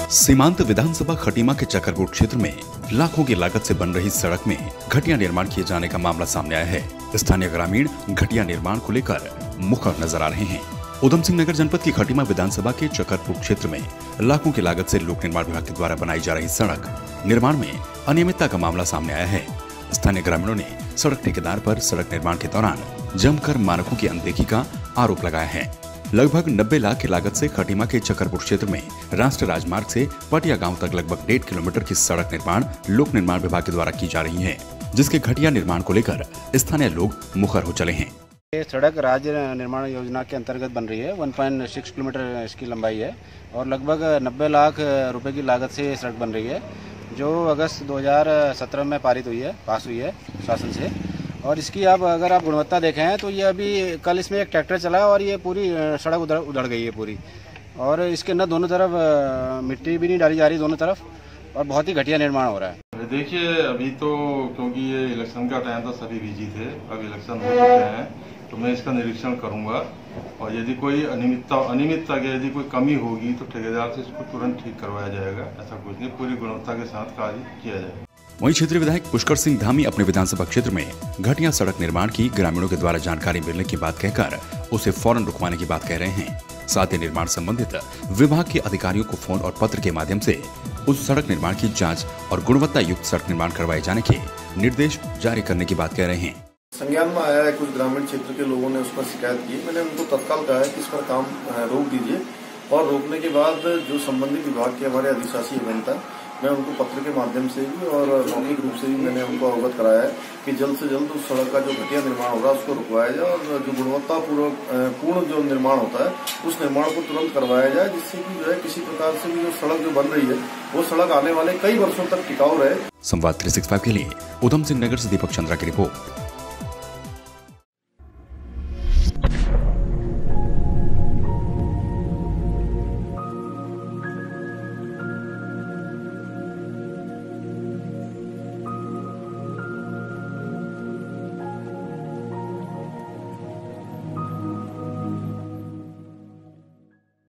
सीमांत विधानसभा खटीमा के चकरपुर क्षेत्र में लाखों की लागत से बन रही सड़क में घटिया निर्माण किए जाने का मामला सामने आया है। स्थानीय ग्रामीण घटिया निर्माण को लेकर मुखर नजर आ रहे हैं। उधम सिंह नगर जनपद की खटीमा विधानसभा के चकरपुर क्षेत्र में लाखों की लागत से लोक निर्माण विभाग के द्वारा बनाई जा रही सड़क निर्माण में अनियमितता का मामला सामने आया है। स्थानीय ग्रामीणों ने सड़क ठेकेदार पर सड़क निर्माण के दौरान जमकर मानकों की अनदेखी का आरोप लगाया है। लगभग 90 लाख की लागत से खटीमा के चकरपुर क्षेत्र में राष्ट्रीय राजमार्ग से पटिया गांव तक लगभग 1.5 किलोमीटर की सड़क निर्माण लोक निर्माण विभाग के द्वारा की जा रही है, जिसके घटिया निर्माण को लेकर स्थानीय लोग मुखर हो चले हैं। ये सड़क राज्य निर्माण योजना के अंतर्गत बन रही है। 1.6 किलोमीटर इसकी लंबाई है और लगभग 90 लाख रुपए की लागत से ये सड़क बन रही है, जो अगस्त 2017 में पास हुई है शासन से। और इसकी अब अगर आप गुणवत्ता देखें तो ये अभी कल इसमें एक ट्रैक्टर चला और ये पूरी सड़क उधड़ गई है पूरी, और इसके अंदर दोनों तरफ मिट्टी भी नहीं डाली जा रही दोनों तरफ, और बहुत ही घटिया निर्माण हो रहा है। देखिए, अभी तो क्योंकि ये इलेक्शन का टाइम था, सभी बिजी थे, अब इलेक्शन हो चुके हैं, तो मैं इसका निरीक्षण करूंगा और यदि कोई अनियमितता की यदि कोई कमी होगी तो ठेकेदार से इसको तुरंत ठीक करवाया जाएगा। ऐसा कुछ नहीं, पूरी गुणवत्ता के साथ कार्य किया जाएगा। वहीं क्षेत्रीय विधायक पुष्कर सिंह धामी अपने विधानसभा क्षेत्र में घटिया सड़क निर्माण की ग्रामीणों के द्वारा जानकारी मिलने की बात कहकर उसे फौरन रुकवाने की बात कह रहे हैं। साथ ही निर्माण संबंधित विभाग के अधिकारियों को फोन और पत्र के माध्यम से उस सड़क निर्माण की जांच और गुणवत्ता युक्त सड़क निर्माण करवाए जाने के निर्देश जारी करने की बात कह रहे हैं। संज्ञान में आया है, कुछ ग्रामीण क्षेत्र के लोगों ने उस पर शिकायत की। मैंने उनको तत्काल कहा है कि इस पर काम रोक दीजिए, और रोकने के बाद जो संबंधित विभाग के हमारे अधिशासी अभियंता, मैं उनको पत्र के माध्यम से भी और मौखिक रूप से भी मैंने उनको अवगत कराया है कि जल्द से जल्द उस सड़क का जो घटिया निर्माण होगा उसको रुकवाया जाए, और जो गुणवत्तापूर्ण जो निर्माण होता है उस निर्माण को तुरंत करवाया जाए, जिससे कि जो है किसी प्रकार से भी जो सड़क जो बन रही है वो सड़क आने वाले कई वर्षों तक टिकाऊ रहे। संवाद 365 के लिए उधम सिंह नगर से दीपक चंद्रा की रिपोर्ट।